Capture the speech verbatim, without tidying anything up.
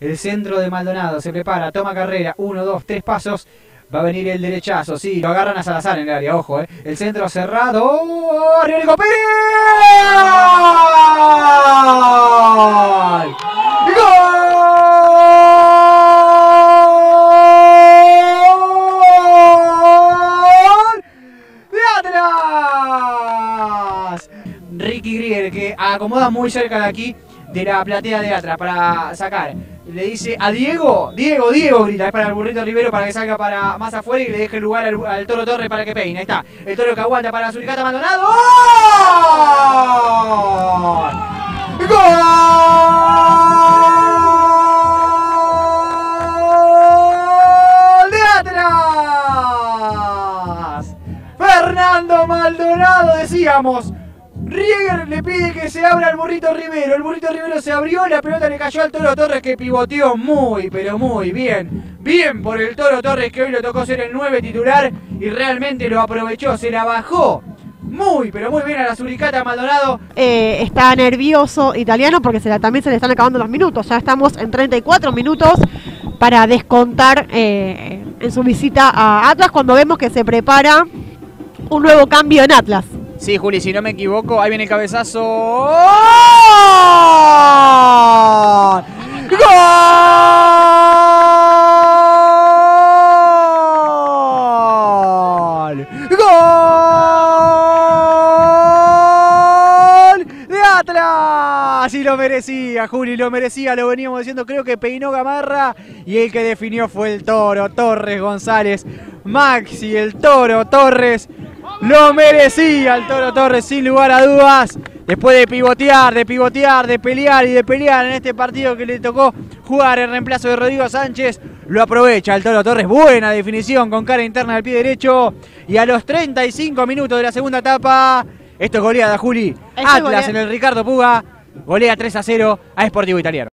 El centro de Maldonado se prepara, toma carrera, uno, dos, tres pasos. Va a venir el derechazo, sí, lo agarran a Salazar en el área, ojo, eh. El centro cerrado. ¡Oh! ¡Arriba Nico Pérez! ¡Gol! ¡Gol! ¡De atrás! Ricky Grier, que acomoda muy cerca de aquí, de la platea de atrás, para sacar. Le dice a Diego, Diego, Diego, grita, es para el burrito Rivero para que salga para más afuera y le deje el lugar al, al Toro Torres para que peine. Ahí está, el Toro que aguanta para la Suricata Maldonado. ¡Gol! ¡Gol! ¡De atrás! Fernando Maldonado, decíamos. Rieger le pide que se abra el burrito Rivero. El burrito Rivero se abrió, la pelota le cayó al Toro Torres, que pivoteó muy, pero muy bien. Bien por el Toro Torres, que hoy le tocó ser el nueve titular y realmente lo aprovechó, se la bajó. Muy, pero muy bien a la Suricata Maldonado. Eh, está nervioso Italiano porque se la, también se le están acabando los minutos. Ya estamos en treinta y cuatro minutos para descontar eh, en su visita a Atlas, cuando vemos que se prepara un nuevo cambio en Atlas. Sí, Juli, si no me equivoco, ahí viene el cabezazo. ¡Gol! ¡Gol! ¡Gol! ¡De Atlas! Y lo merecía, Juli, lo merecía, lo veníamos diciendo, creo que peinó Gamarra y el que definió fue el Toro Torres González. Maxi, el Toro Torres. Lo merecía el Toro Torres, sin lugar a dudas. Después de pivotear, de pivotear, de pelear y de pelear en este partido que le tocó jugar en reemplazo de Rodrigo Sánchez, lo aprovecha el Toro Torres. Buena definición con cara interna del pie derecho. Y a los treinta y cinco minutos de la segunda etapa, esto es goleada, Juli. Atlas en el Ricardo Puga golea tres a cero a Sportivo Italiano.